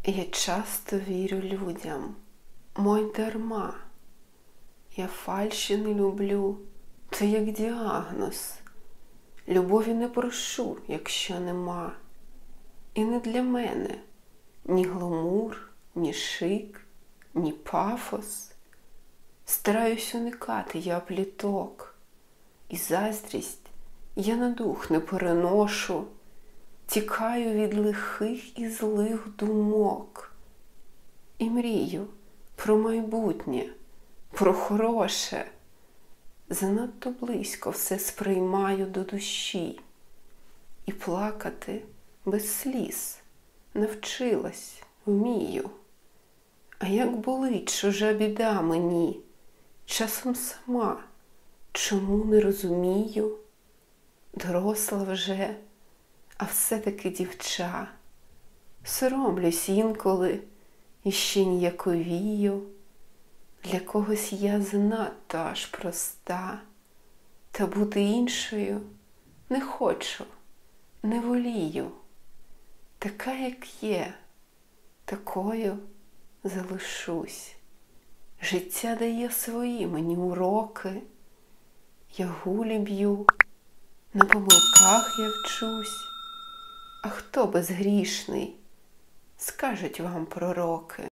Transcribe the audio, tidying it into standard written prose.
Я часто вірю людям, мой дарма. Я фальші не люблю, це як діагноз. Любові не прошу, якщо нема. І не для мене ні гламур, ні шик, ні пафос. Стараюсь уникати я пліток, і заздрість я на дух не переношу. Тікаю від лихих і злих думок. І мрію про майбутнє, про хороше. Занадто близько все сприймаю до душі. І плакати без сліз навчилась, вмію. А як болить чужа біда мені, часом сама, чому не розумію? Доросла вже, а все-таки дівча. Соромлюсь інколи і ще ніяковію. Для когось я занадто аж проста. Та бути іншою не хочу, не волію. Така, як є, такою залишусь. Життя дає свої мені уроки. Я гулі б'ю, на помилках я вчусь. А хто безгрішний, скажуть вам пророки.